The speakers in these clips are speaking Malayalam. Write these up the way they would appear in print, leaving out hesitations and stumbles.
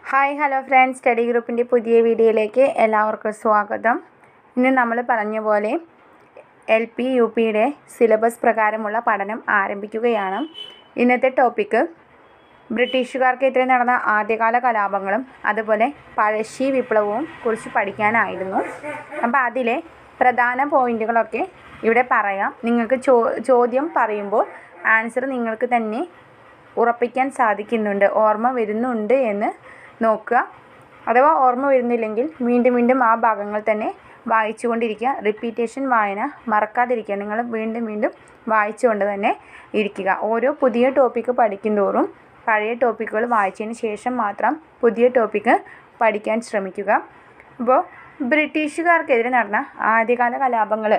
ഹായ് ഹലോ ഫ്രണ്ട്സ്, സ്റ്റഡി ഗ്രൂപ്പിൻ്റെ പുതിയ വീഡിയോയിലേക്ക് എല്ലാവർക്കും സ്വാഗതം. ഇന്ന് നമ്മൾ പറഞ്ഞ പോലെ LP UPയുടെ സിലബസ് പ്രകാരമുള്ള പഠനം ആരംഭിക്കുകയാണ്. ഇന്നത്തെ ടോപ്പിക്ക് ബ്രിട്ടീഷുകാർക്കെതിരെ നടന്ന ആദ്യകാല കലാപങ്ങളും അതുപോലെ പഴശ്ശി വിപ്ലവവും കുറിച്ച് പഠിക്കാനായിരുന്നു. അപ്പോൾ അതിലെ പ്രധാന പോയിന്റുകളൊക്കെ ഇവിടെ പറയാം. നിങ്ങൾക്ക് ചോദ്യം പറയുമ്പോൾ ആൻസർ നിങ്ങൾക്ക് തന്നെ ഉറപ്പിക്കാൻ സാധിക്കുന്നുണ്ട്, ഓർമ്മ വരുന്നുണ്ട് എന്ന് നോക്കുക. അഥവാ ഓർമ്മ വരുന്നില്ലെങ്കിൽ വീണ്ടും ആ ഭാഗങ്ങൾ തന്നെ വായിച്ചുകൊണ്ടിരിക്കുക. റിപ്പീറ്റേഷൻ വായന മറക്കാതിരിക്കുക. നിങ്ങൾ വീണ്ടും വായിച്ചുകൊണ്ട് തന്നെ ഇരിക്കുക. ഓരോ പുതിയ ടോപ്പിക്ക് പഠിക്കുന്തോറും പഴയ ടോപ്പിക്കുകൾ വായിച്ചതിന് ശേഷം മാത്രം പുതിയ ടോപ്പിക്ക് പഠിക്കാൻ ശ്രമിക്കുക. അപ്പോൾ ബ്രിട്ടീഷുകാർക്കെതിരെ നടന്ന ആദ്യകാല കലാപങ്ങൾ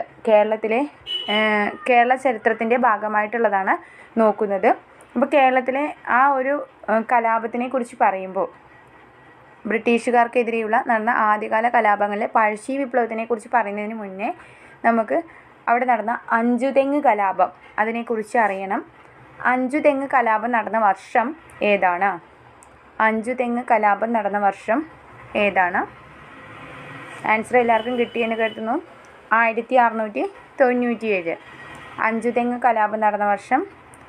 കേരള ചരിത്രത്തിൻ്റെ ഭാഗമായിട്ടുള്ളതാണ് നോക്കുന്നത്. അപ്പോൾ കേരളത്തിലെ ആ ഒരു കലാപത്തിനെ കുറിച്ച് പറയുമ്പോൾ ബ്രിട്ടീഷുകാർക്കെതിരെയുള്ള നടന്ന ആദ്യകാല കലാപങ്ങളിലെ പഴശ്ശി വിപ്ലവത്തിനെ കുറിച്ച് പറയുന്നതിന് മുന്നേ നമുക്ക് അവിടെ നടന്ന അഞ്ചുതെങ്ങ് കലാപം അതിനെക്കുറിച്ച് അറിയണം. അഞ്ചുതെങ്ങ് കലാപം നടന്ന വർഷം ഏതാണ്? അഞ്ചുതെങ്ങ് കലാപം നടന്ന വർഷം ഏതാണ്? ആൻസർ എല്ലാവർക്കും കിട്ടിയെന്ന് കരുതുന്നു. 1697. അഞ്ചുതെങ്ങ് കലാപം നടന്ന വർഷം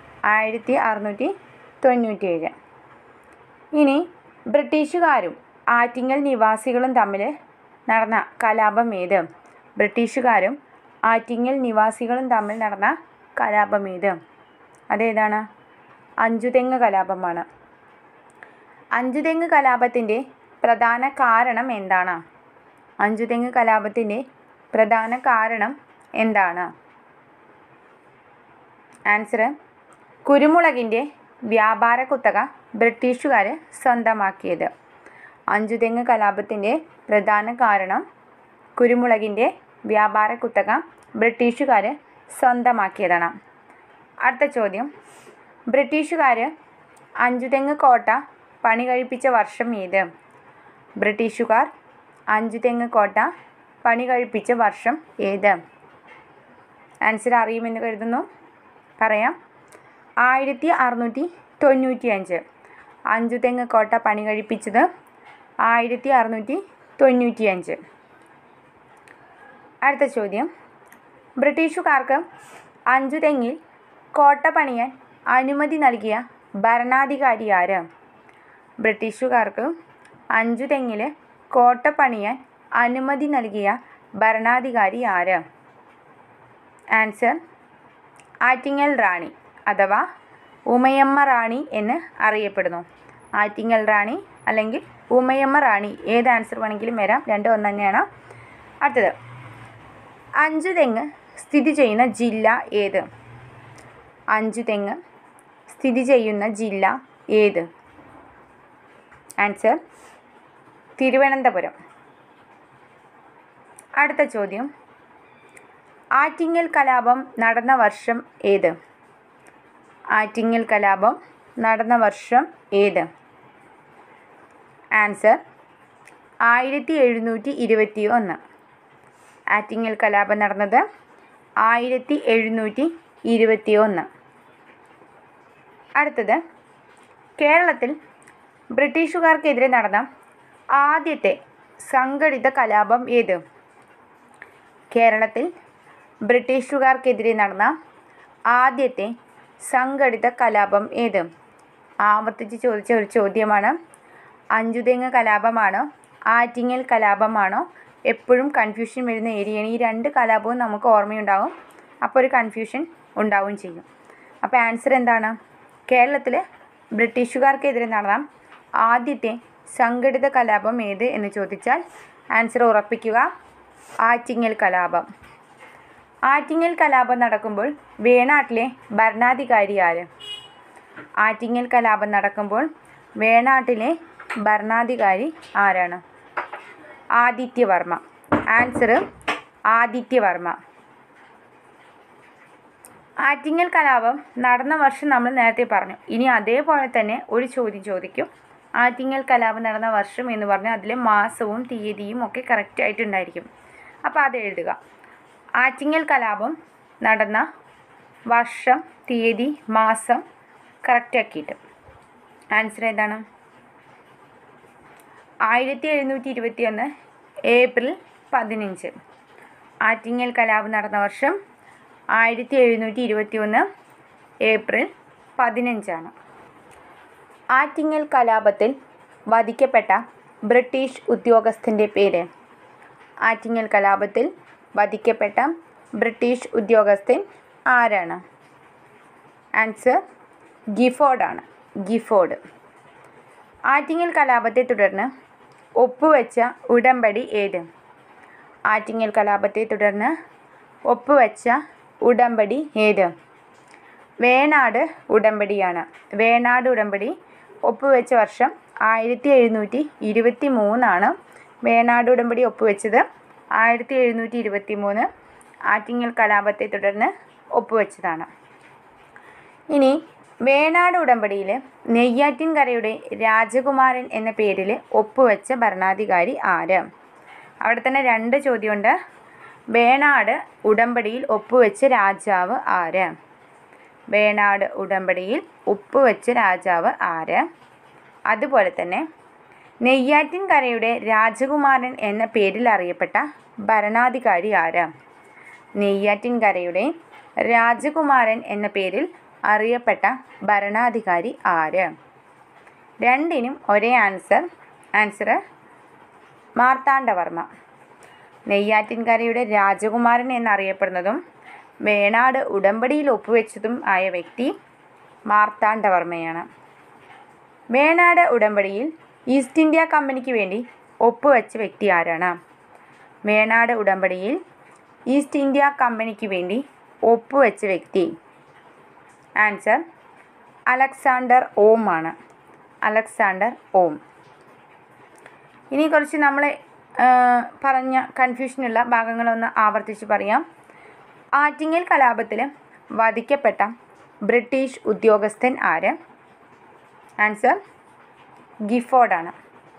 1697. ഇനി ബ്രിട്ടീഷുകാരും ആറ്റിങ്ങൽ നിവാസികളും തമ്മിൽ നടന്ന കലാപം ഏത്? ബ്രിട്ടീഷുകാരും ആറ്റിങ്ങൽ നിവാസികളും തമ്മിൽ നടന്ന കലാപം ഏത്? അതേതാണ്? അഞ്ചുതെങ്ങ് കലാപമാണ്. അഞ്ചുതെങ്ങ് കലാപത്തിൻ്റെ പ്രധാന കാരണം എന്താണ്? അഞ്ചുതെങ്ങ് കലാപത്തിൻ്റെ പ്രധാന കാരണം എന്താണ്? ആൻസർ കുരുമുളകിൻ്റെ വ്യാപാര കുത്തക ബ്രിട്ടീഷുകാർ സ്വന്തമാക്കിയത്. അഞ്ചുതെങ്ങ് കലാപത്തിൻ്റെ പ്രധാന കാരണം കുരുമുളകിൻ്റെ വ്യാപാര കുത്തക ബ്രിട്ടീഷുകാർ സ്വന്തമാക്കിയതാണ്. അടുത്ത ചോദ്യം, ബ്രിട്ടീഷുകാർ അഞ്ചുതെങ്ങ് കോട്ട പണി കഴിപ്പിച്ച വർഷം ഏത്? ബ്രിട്ടീഷുകാർ അഞ്ചുതെങ്ങ് കോട്ട പണി കഴിപ്പിച്ച വർഷം ഏത്? ആൻസർ അറിയുമെന്ന് കരുതുന്നു. പറയാം. 1695. അഞ്ചുതെങ്ങ് കോട്ട പണി കഴിപ്പിച്ചത് 1695. അടുത്ത ചോദ്യം, ബ്രിട്ടീഷുകാർക്ക് അഞ്ചുതെങ്ങിൽ കോട്ട പണിയാൻ അനുമതി നൽകിയ ഭരണാധികാരി ആര്? ബ്രിട്ടീഷുകാർക്ക് അഞ്ചുതെങ്ങിൽ കോട്ട പണിയാൻ അനുമതി നൽകിയ ഭരണാധികാരി ആര്? ആൻസർ ആറ്റിങ്ങൽ റാണി അഥവാ ഉമയമ്മ റാണി എന്ന് അറിയപ്പെടുന്നു. ആറ്റിങ്ങൽ റാണി അല്ലെങ്കിൽ ഉമയമ്മ റാണി, ഏത് ആൻസർ വേണമെങ്കിലും വരാം, രണ്ടും ഒന്ന് തന്നെയാണ്. അടുത്തത്, അഞ്ചുതെങ്ങ് സ്ഥിതി ചെയ്യുന്ന ജില്ല ഏത്? അഞ്ചുതെങ്ങ് സ്ഥിതി ചെയ്യുന്ന ജില്ല ഏത്? ആൻസർ തിരുവനന്തപുരം. അടുത്ത ചോദ്യം, ആറ്റിങ്ങൽ കലാപം നടന്ന വർഷം ഏത്? ആറ്റിങ്ങൽ കലാപം നടന്ന വർഷം ഏത്? ആൻസർ 1721. ആറ്റിങ്ങൽ കലാപം നടന്നത് 1721. അടുത്തത്, കേരളത്തിൽ ബ്രിട്ടീഷുകാർക്കെതിരെ നടന്ന ആദ്യത്തെ സംഘടിത കലാപം ഏത്? കേരളത്തിൽ ബ്രിട്ടീഷുകാർക്കെതിരെ നടന്ന ആദ്യത്തെ സംഘടിത കലാപം ഏത്? ആവർത്തിച്ച് ചോദിച്ച ഒരു ചോദ്യമാണ്. അഞ്ചുതെങ്ങ് കലാപമാണോ ആറ്റിങ്ങൽ കലാപമാണോ? എപ്പോഴും കൺഫ്യൂഷൻ വരുന്ന ഏരിയയാണ്. ഈ രണ്ട് കലാപവും നമുക്ക് ഓർമ്മയുണ്ടാകും, അപ്പോൾ ഒരു കൺഫ്യൂഷൻ ഉണ്ടാവുകയും ചെയ്യും. അപ്പോൾ ആൻസർ എന്താണ്? കേരളത്തിൽ ബ്രിട്ടീഷുകാർക്കെതിരെ നടന്ന ആദ്യത്തെ സംഘടിത കലാപം ഏത് എന്ന് ചോദിച്ചാൽ ആൻസർ ഉറപ്പിക്കുക, ആറ്റിങ്ങൽ കലാപം. ആറ്റിങ്ങൽ കലാപം നടക്കുമ്പോൾ വേണാട്ടിലെ ഭരണാധികാരി ആര്? ആറ്റിങ്ങൽ കലാപം നടക്കുമ്പോൾ വേണാട്ടിലെ ഭരണാധികാരി ആരാണ്? ആദിത്യവർമ്മ. ആൻസർ ആദിത്യവർമ്മ. ആറ്റിങ്ങൽ കലാപം നടന്ന വർഷം നമ്മൾ നേരത്തെ പറഞ്ഞു. ഇനി അതേപോലെ തന്നെ ഒരു ചോദ്യം ചോദിക്കും. ആറ്റിങ്ങൽ കലാപം നടന്ന വർഷം എന്ന് പറഞ്ഞാൽ അതിലെ മാസവും തീയതിയും ഒക്കെ കറക്റ്റായിട്ടുണ്ടായിരിക്കും. അപ്പോൾ അത് എഴുതുക. ആറ്റിങ്ങൽ കലാപം നടന്ന വർഷം, തീയതി, മാസം കറക്റ്റാക്കിയിട്ട് ആൻസർ ഏതാണ്? 1721 ഏപ്രിൽ 15. ആറ്റിങ്ങൽ കലാപം നടന്ന വർഷം 1721 ഏപ്രിൽ 15 ആറ്റിങ്ങൽ കലാപത്തിൽ വധിക്കപ്പെട്ട ബ്രിട്ടീഷ് ഉദ്യോഗസ്ഥൻ്റെ പേര്. ആറ്റിങ്ങൽ കലാപത്തിൽ വധിക്കപ്പെട്ട ബ്രിട്ടീഷ് ഉദ്യോഗസ്ഥൻ ആരാണ്? ആൻസർ ഗിഫോർഡാണ്. ഗിഫോർഡ്. ആറ്റിങ്ങൽ കലാപത്തെ തുടർന്ന് ഒപ്പുവെച്ച ഉടമ്പടി ഏത്? ആറ്റിങ്ങൽ കലാപത്തെ തുടർന്ന് ഒപ്പുവെച്ച ഉടമ്പടി ഏത്? വേണാട് ഉടമ്പടിയാണ്. വേണാട് ഉടമ്പടി ഒപ്പുവെച്ച വർഷം 1723. വേണാട് ഉടമ്പടി ഒപ്പുവെച്ചത് 1723 ആറ്റിങ്ങൽ കലാപത്തെ തുടർന്ന് ഒപ്പുവെച്ചതാണ്. ഇനി വേണാട് ഉടമ്പടിയിൽ നെയ്യാറ്റിൻകരയുടെ രാജകുമാരൻ എന്ന പേരിൽ ഒപ്പുവെച്ച ഭരണാധികാരി ആര്? അവിടെ തന്നെ 2 ചോദ്യമുണ്ട്. വേണാട് ഉടമ്പടിയിൽ ഒപ്പുവെച്ച രാജാവ് ആര്? വേണാട് ഉടമ്പടിയിൽ ഒപ്പുവെച്ച രാജാവ് ആര്? അതുപോലെ തന്നെ നെയ്യാറ്റിൻകരയുടെ രാജകുമാരൻ എന്ന പേരിൽ അറിയപ്പെട്ട ഭരണാധികാരി ആര്? നെയ്യാറ്റിൻകരയുടെ രാജകുമാരൻ എന്ന പേരിൽ അറിയപ്പെട്ട ഭരണാധികാരി ആര്? 2നും ഒരേ ആൻസർ മാർത്താണ്ഡവർമ്മ. നെയ്യാറ്റിൻകരയുടെ രാജകുമാരൻ എന്നറിയപ്പെടുന്നതും വേണാട് ഉടമ്പടിയിൽ ഒപ്പുവെച്ചതും ആയ വ്യക്തി മാർത്താണ്ഡവർമ്മയാണ്. വേണാട് ഉടമ്പടിയിൽ ഈസ്റ്റ് ഇന്ത്യ കമ്പനിക്ക് വേണ്ടി ഒപ്പുവെച്ച വ്യക്തി ആരാണ്? വേണാട് ഉടമ്പടിയിൽ ഈസ്റ്റ് ഇന്ത്യ കമ്പനിക്ക് വേണ്ടി ഒപ്പുവെച്ച വ്യക്തി ആൻസർ അലക്സാണ്ടർ ഓം ആണ്. Alexander Orme. ഇനി കുറച്ച് നമ്മൾ പറഞ്ഞ കൺഫ്യൂഷനുള്ള ഭാഗങ്ങളൊന്ന് ആവർത്തിച്ച് പറയാം. ആറ്റിങ്ങൽ കലാപത്തിൽ വധിക്കപ്പെട്ട ബ്രിട്ടീഷ് ഉദ്യോഗസ്ഥൻ ആര്? ആൻസർ ഗിഫോർഡാണ്.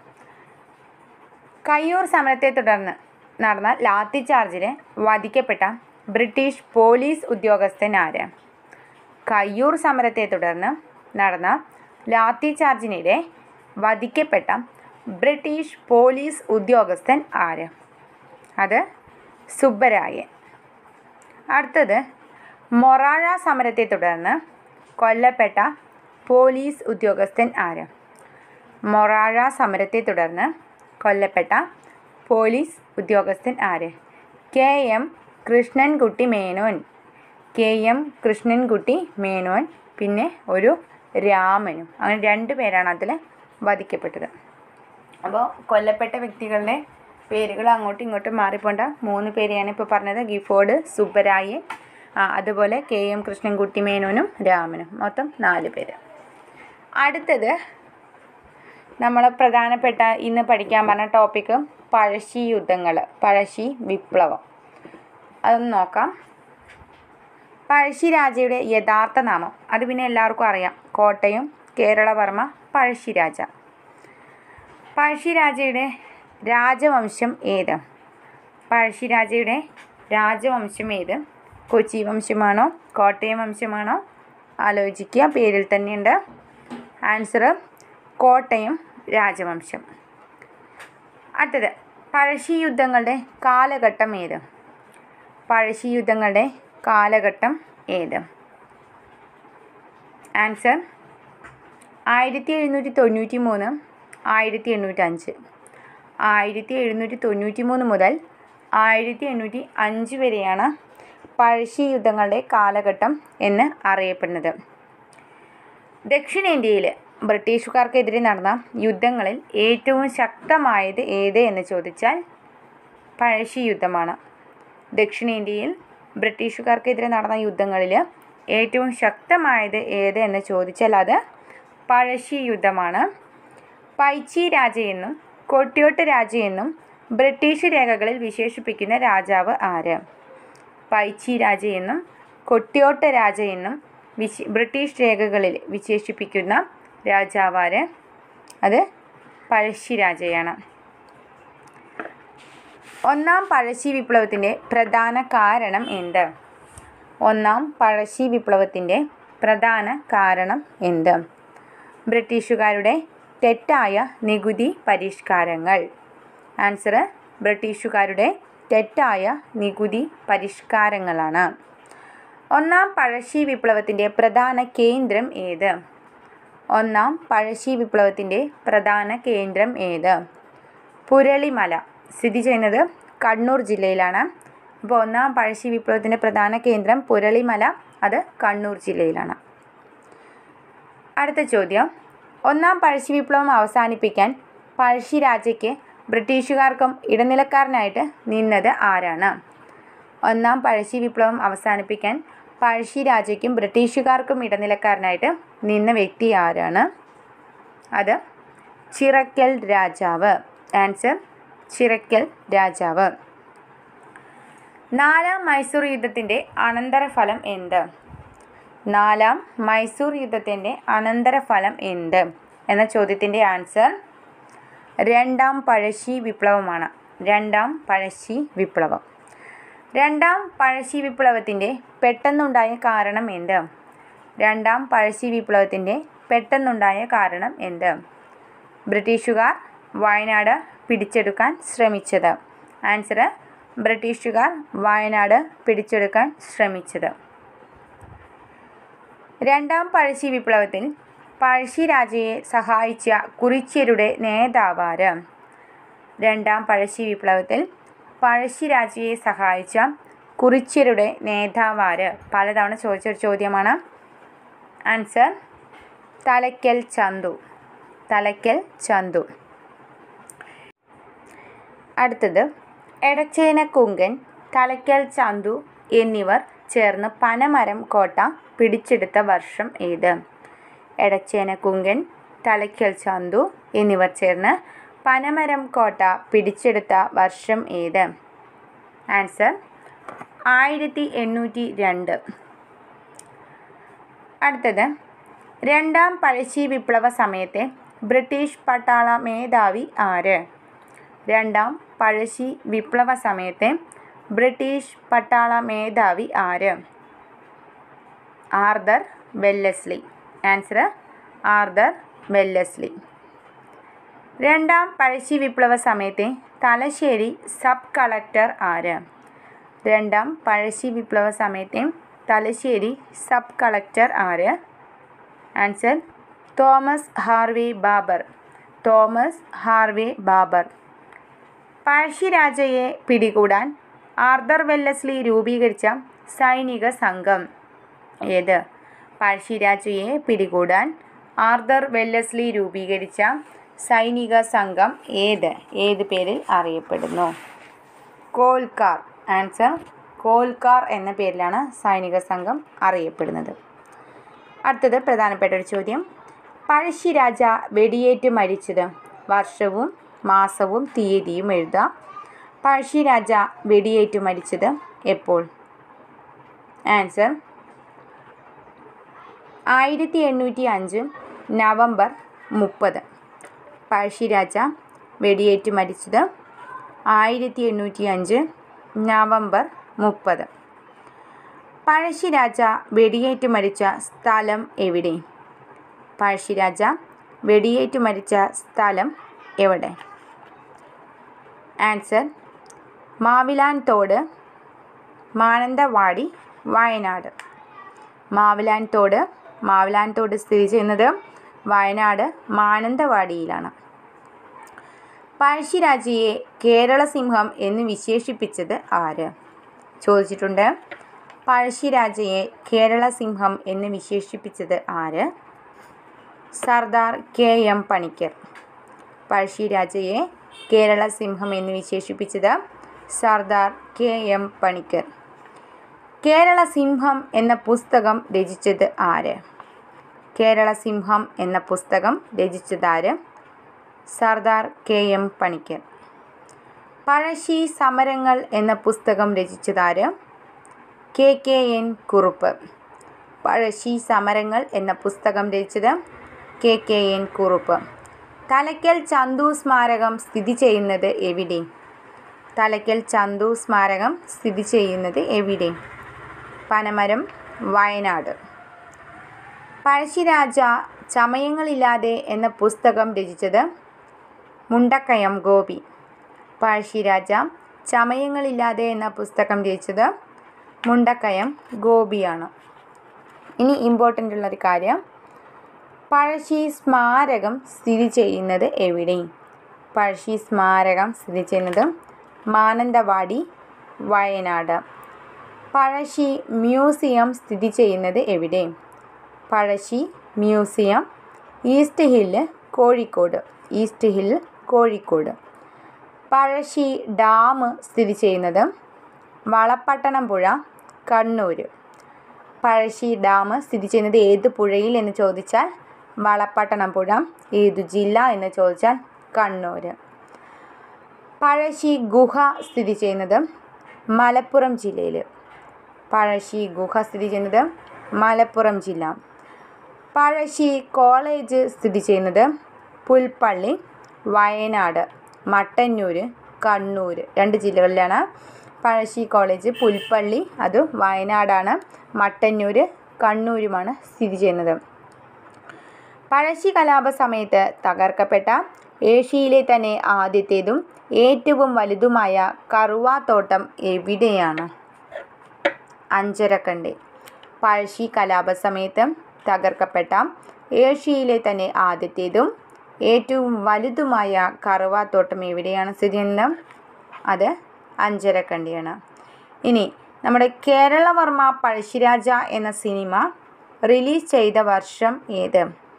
കയ്യൂർ സമരത്തെ തുടർന്ന് നടന്ന ലാത്തി ചാർജിൽ വധിക്കപ്പെട്ട ബ്രിട്ടീഷ് പോലീസ് ഉദ്യോഗസ്ഥൻ ആര്? കയ്യൂർ സമരത്തെ തുടർന്ന് നടന്ന ലാത്തി ചാർജിനിടെ വധിക്കപ്പെട്ട ബ്രിട്ടീഷ് പോലീസ് ഉദ്യോഗസ്ഥൻ ആര്? അത് സുബ്ബരായൻ. അടുത്തത് മൊറാഴ സമരത്തെ തുടർന്ന് കൊല്ലപ്പെട്ട പോലീസ് ഉദ്യോഗസ്ഥൻ ആര്? മൊറാഴ സമരത്തെ തുടർന്ന് കൊല്ലപ്പെട്ട പോലീസ് ഉദ്യോഗസ്ഥൻ ആര്? KM കൃഷ്ണൻകുട്ടി മേനോൻ. KM കൃഷ്ണൻകുട്ടി മേനോൻ, പിന്നെ ഒരു രാമനും. അങ്ങനെ 2 പേരാണ് അതിൽ വധിക്കപ്പെട്ടത്. അപ്പോൾ കൊല്ലപ്പെട്ട വ്യക്തികളുടെ പേരുകൾ അങ്ങോട്ടും ഇങ്ങോട്ടും മാറിപ്പോണ്ട. 3 പേരെയാണ് ഇപ്പോൾ പറഞ്ഞത്. ഗിഫോർഡ്, സുബ്ബരായൻ, അതുപോലെ KM കൃഷ്ണൻകുട്ടി മേനോനും രാമനും. മൊത്തം 4 പേര്. അടുത്തത് നമ്മൾ പ്രധാനപ്പെട്ട ഇന്ന് പഠിക്കാൻ പറഞ്ഞ ടോപ്പിക്ക് പഴശ്ശി യുദ്ധങ്ങൾ, പഴശ്ശി വിപ്ലവം. അതൊന്ന് നോക്കാം. പഴശ്ശി രാജയുടെ യഥാർത്ഥ നാമം അത് പിന്നെ എല്ലാവർക്കും അറിയാം. കോട്ടയം കേരളവർമ്മ പഴശ്ശിരാജ. പഴശ്ശിരാജയുടെ രാജവംശം ഏത്? പഴശ്ശിരാജയുടെ രാജവംശം ഏത്? കൊച്ചി വംശമാണോ കോട്ടയം വംശമാണോ? ആലോചിക്കുക, പേരിൽ തന്നെയുണ്ട്. ആൻസർ കോട്ടയം രാജവംശം. അടുത്തത് പഴശ്ശി യുദ്ധങ്ങളുടെ കാലഘട്ടം ഏത്? പഴശ്ശി യുദ്ധങ്ങളുടെ കാലഘട്ടം ഏത്? ആൻസർ 1793 1805. 1793 മുതൽ 1805 വരെയാണ് പഴശ്ശി യുദ്ധങ്ങളുടെ കാലഘട്ടം എന്ന് അറിയപ്പെടുന്നത്. ദക്ഷിണേന്ത്യയിൽ ബ്രിട്ടീഷുകാർക്കെതിരെ നടന്ന യുദ്ധങ്ങളിൽ ഏറ്റവും ശക്തമായത് ഏത് എന്ന് ചോദിച്ചാൽ പഴശ്ശി യുദ്ധമാണ്. ദക്ഷിണേന്ത്യയിൽ ബ്രിട്ടീഷുകാർക്കെതിരെ നടന്ന യുദ്ധങ്ങളിൽ ഏറ്റവും ശക്തമായത് ഏത് എന്ന് ചോദിച്ചാൽ അത് പഴശ്ശി യുദ്ധമാണ്. പൈച്ചി രാജയെന്നും കൊട്ടിയോട്ട് രാജയെന്നും ബ്രിട്ടീഷ് രേഖകളിൽ വിശേഷിപ്പിക്കുന്ന രാജാവ് ആര്? പൈച്ചി രാജയെന്നും കൊട്ടിയോട്ട് രാജയെന്നും ബ്രിട്ടീഷ് രേഖകളിൽ വിശേഷിപ്പിക്കുന്ന രാജാവ് ആര്? അത് പഴശ്ശി രാജയാണ്. ഒന്നാം പഴശ്ശി വിപ്ലവത്തിൻ്റെ പ്രധാന കാരണം എന്ത്? ഒന്നാം പഴശ്ശി വിപ്ലവത്തിൻ്റെ പ്രധാന കാരണം എന്ത്? ബ്രിട്ടീഷുകാരുടെ തെറ്റായ നികുതി പരിഷ്കാരങ്ങൾ. ആൻസർ ബ്രിട്ടീഷുകാരുടെ തെറ്റായ നികുതി പരിഷ്കാരങ്ങളാണ്. ഒന്നാം പഴശ്ശി വിപ്ലവത്തിൻ്റെ പ്രധാന കേന്ദ്രം ഏത്? ഒന്നാം പഴശ്ശി വിപ്ലവത്തിൻ്റെ പ്രധാന കേന്ദ്രം ഏത്? പുരളിമല സ്ഥിതി ചെയ്യുന്നത് കണ്ണൂർ ജില്ലയിലാണ്. അപ്പോൾ ഒന്നാം പഴശ്ശി വിപ്ലവത്തിൻ്റെ പ്രധാന കേന്ദ്രം പുരളിമല, അത് കണ്ണൂർ ജില്ലയിലാണ്. അടുത്ത ചോദ്യം, ഒന്നാം പഴശ്ശി വിപ്ലവം അവസാനിപ്പിക്കാൻ പഴശ്ശിരാജയ്ക്ക് ബ്രിട്ടീഷുകാർക്കും ഇടനിലക്കാരനായിട്ട് നിന്നത് ആരാണ്? ഒന്നാം പഴശ്ശി വിപ്ലവം അവസാനിപ്പിക്കാൻ പഴശ്ശിരാജയ്ക്കും ബ്രിട്ടീഷുകാർക്കും ഇടനിലക്കാരനായിട്ട് നിന്ന വ്യക്തി ആരാണ്? അത് ചിറക്കൽ രാജാവ്. ആൻസർ ചിറക്കൽ രാജാവ്. നാലാം മൈസൂർ യുദ്ധത്തിൻ്റെ അനന്തരഫലം എന്ത്? നാലാം മൈസൂർ യുദ്ധത്തിൻ്റെ അനന്തരഫലം എന്ത് എന്ന ചോദ്യത്തിൻ്റെ ആൻസർ രണ്ടാം പഴശ്ശി വിപ്ലവമാണ്. രണ്ടാം പഴശ്ശി വിപ്ലവം. രണ്ടാം പഴശ്ശി വിപ്ലവത്തിൻ്റെ പെട്ടെന്നുണ്ടായ കാരണം എന്ത്? രണ്ടാം പഴശ്ശി വിപ്ലവത്തിൻ്റെ പെട്ടെന്നുണ്ടായ കാരണം എന്ത്? ബ്രിട്ടീഷുകാർ വയനാട് പിടിച്ചെടുക്കാൻ ശ്രമിച്ചത്. ആൻസർ ബ്രിട്ടീഷുകാർ വയനാട് പിടിച്ചെടുക്കാൻ ശ്രമിച്ചത്. രണ്ടാം പഴശ്ശി വിപ്ലവത്തിൽ പഴശ്ശിരാജയെ സഹായിച്ച കുറിച്യരുടെ നേതാവാര്? രണ്ടാം പഴശ്ശി വിപ്ലവത്തിൽ പഴശ്ശിരാജയെ സഹായിച്ച കുറിച്യരുടെ നേതാവാര്? പലതവണ ചോദിച്ചൊരു ചോദ്യമാണ്. ആൻസർ തലയ്ക്കൽ ചന്തു. തലയ്ക്കൽ ചന്തു. അടുത്തത്, എടച്ചേനക്കുങ്കൻ, തലയ്ക്കൽ ചന്തു എന്നിവർ ചേർന്ന് പനമരം കോട്ട പിടിച്ചെടുത്ത വർഷം ഏത്? എടച്ചേനക്കുങ്കൻ, തലയ്ക്കൽ ചന്തു എന്നിവർ ചേർന്ന് പനമരം കോട്ട പിടിച്ചെടുത്ത വർഷം ഏത്? ആൻസർ 1802. അടുത്തത്, രണ്ടാം പഴശ്ശി വിപ്ലവ സമയത്തെ ബ്രിട്ടീഷ് പട്ടാള മേധാവി ആര്? രണ്ടാം പഴശ്ശി വിപ്ലവ സമയത്തെ ബ്രിട്ടീഷ് പട്ടാള മേധാവി ആര്? Arthur Wellesley. Answer Arthur Wellesley. രണ്ടാം പഴശ്ശി വിപ്ലവ സമയത്തെ തലശ്ശേരി സബ് കളക്ടർ ആര്? രണ്ടാം പഴശ്ശി വിപ്ലവ സമയത്തെ തലശ്ശേരി സബ് കളക്ടർ ആര്? Answer Thomas Harvey Baber. Thomas Harvey Baber. പഴശ്ശിരാജയെ പിടികൂടാൻ ആർതർ വെല്ലസ്ലി രൂപീകരിച്ച സൈനിക സംഘം ഏത്? പഴശ്ശിരാജയെ പിടികൂടാൻ ആർതർ വെല്ലസ്ലി രൂപീകരിച്ച സൈനിക സംഘം ഏത് പേരിൽ അറിയപ്പെടുന്നു? കോൽക്കാർ. ആൻസർ കോൽക്കാർ എന്ന പേരിലാണ് സൈനിക സംഘം അറിയപ്പെടുന്നത്. അടുത്തത് പ്രധാനപ്പെട്ട ഒരു ചോദ്യം, പഴശ്ശിരാജ വെടിയേറ്റ് മരിച്ചത് വർഷവും മാസവും തീയതിയും എഴുതാം. പഴശ്ശിരാജ വെടിയേറ്റ് മരിച്ചത് എപ്പോൾ? Answer 1805 November 30. പഴശ്ശിരാജ വെടിയേറ്റ് മരിച്ചത് 1805 നവംബർ 30. പഴശ്ശിരാജ വെടിയേറ്റ് മരിച്ച സ്ഥലം എവിടെ? പഴശ്ശിരാജ വെടിയേറ്റ് മരിച്ച സ്ഥലം എവിടെ? ആൻസർ മാവിലാൻ തോട്, മാനന്തവാടി, വയനാട്. മാവിലാൻ തോട് സ്ഥിതി ചെയ്യുന്നത് വയനാട് മാനന്തവാടിയിലാണ്. പഴശ്ശിരാജയെ കേരള സിംഹം എന്ന് വിശേഷിപ്പിച്ചത് ആര്? ചോദിച്ചിട്ടുണ്ട്. പഴശ്ശിരാജയെ കേരള സിംഹം എന്ന് വിശേഷിപ്പിച്ചത് ആര്? സർദാർ KM പണിക്കർ. പഴശ്ശിരാജയെ കേരള സിംഹം എന്ന് വിശേഷിപ്പിച്ചത് സർദാർ KM പണിക്കർ. കേരള സിംഹം എന്ന പുസ്തകം രചിച്ചത് ആര്? കേരള സിംഹം എന്ന പുസ്തകം രചിച്ചതാര്? സർദാർ KM പണിക്കർ. പഴശ്ശി സമരങ്ങൾ എന്ന പുസ്തകം രചിച്ചതാര്? KKN കുറുപ്പ്. പഴശ്ശി സമരങ്ങൾ എന്ന പുസ്തകം രചിച്ചത് KKN കുറുപ്പ്. തലയ്ക്കൽ ചന്തു സ്മാരകം സ്ഥിതി ചെയ്യുന്നത് എവിടെ? തലയ്ക്കൽ ചന്തു സ്മാരകം സ്ഥിതി ചെയ്യുന്നത് എവിടെ? പനമരം, വയനാട്. പഴശ്ശിരാജ ചമയങ്ങളില്ലാതെ എന്ന പുസ്തകം രചിച്ചത് മുണ്ടക്കയം ഗോപി. പഴശ്ശിരാജ ചമയങ്ങളില്ലാതെ എന്ന പുസ്തകം രചിച്ചത് മുണ്ടക്കയം ഗോപിയാണ്. ഇനി ഇമ്പോർട്ടൻ്റ് ഉള്ളൊരു കാര്യം, പഴശ്ശി സ്മാരകം സ്ഥിതി ചെയ്യുന്നത് എവിടെ? പഴശ്ശി സ്മാരകം സ്ഥിതി ചെയ്യുന്നത് മാനന്തവാടി, വയനാട്. പഴശ്ശി മ്യൂസിയം സ്ഥിതി ചെയ്യുന്നത് എവിടെ? Pazhassi museum East Hill, Kozhikode. East Hill, Kozhikode. Pazhassi dam സ്ഥിതി ചെയ്യുന്നത് വളപട്ടണം പുഴ, കണ്ണൂർ. പഴശ്ശി ഡാം സ്ഥിതി ചെയ്യുന്നത് ഏത് പുഴയിൽ എന്ന് ചോദിച്ചാൽ വളപട്ടണം പുഴ. ഏതു ജില്ല എന്ന് ചോദിച്ചാൽ കണ്ണൂർ. പഴശ്ശി ഗുഹ സ്ഥിതി ചെയ്യുന്നത് മലപ്പുറം ജില്ലയിൽ. പഴശ്ശി ഗുഹ സ്ഥിതി ചെയ്യുന്നത് മലപ്പുറം ജില്ല. പഴശ്ശി കോളേജ് സ്ഥിതി ചെയ്യുന്നത് പുൽപ്പള്ളി, വയനാട്. മട്ടന്നൂർ, കണ്ണൂർ, 2 ജില്ലകളിലാണ് പഴശ്ശി കോളേജ്. പുൽപ്പള്ളി അത് വയനാടാണ്, മട്ടന്നൂർ കണ്ണൂരുമാണ് സ്ഥിതി ചെയ്യുന്നത്. പഴശ്ശി കലാപ സമയത്ത് തകർക്കപ്പെട്ട ഏഷ്യയിലെ തന്നെ ആദ്യത്തേതും ഏറ്റവും വലുതുമായ കറുവാത്തോട്ടം എവിടെയാണ്? അഞ്ചരക്കണ്ടി. പഴശ്ശി കലാപ സമയത്ത് തകർക്കപ്പെട്ട ഏഷ്യയിലെ തന്നെ ആദ്യത്തേതും ഏറ്റവും വലുതുമായ കറുവാത്തോട്ടം എവിടെയാണ് സ്ഥിതി ചെയ്യുന്നത്? അത് അഞ്ചരക്കണ്ടിയാണ്. ഇനി നമ്മുടെ കേരളവർമ്മ പഴശ്ശിരാജ എന്ന സിനിമ റിലീസ് ചെയ്ത വർഷം ഏത്?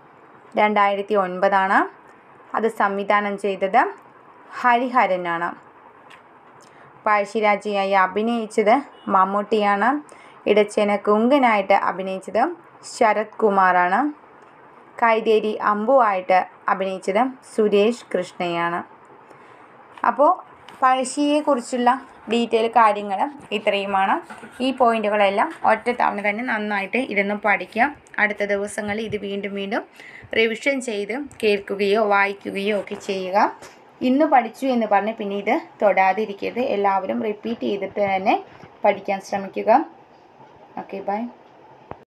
2009 അത് സംവിധാനം ചെയ്തത് ഹരിഹരനാണ്. പഴശ്ശിരാജയായി അഭിനയിച്ചത് മമ്മൂട്ടിയാണ്. ഇടച്ചേന കുങ്കനായിട്ട് അഭിനയിച്ചത് ശരത് കുമാറാണ്. കൈതേരി അമ്പുവായിട്ട് അഭിനയിച്ചത് സുരേഷ് കൃഷ്ണയാണ്. അപ്പോൾ പഴശ്ശിയെക്കുറിച്ചുള്ള ഡീറ്റെയിൽ കാര്യങ്ങൾ ഇത്രയുമാണ്. ഈ പോയിന്റുകളെല്ലാം ഒറ്റത്തവണ തന്നെ നന്നായിട്ട് ഇരുന്ന് പഠിക്കുക. അടുത്ത ദിവസങ്ങളിൽ ഇത് വീണ്ടും റിവിഷൻ ചെയ്ത് കേൾക്കുകയോ വായിക്കുകയോ ഒക്കെ ചെയ്യുക. ഇന്ന് പഠിച്ചു എന്ന് പറഞ്ഞ് പിന്നെ ഇത് തൊടാതിരിക്കരുത്. എല്ലാവരും റിപ്പീറ്റ് ചെയ്തിട്ട് തന്നെ പഠിക്കാൻ ശ്രമിക്കുക. Okay, by.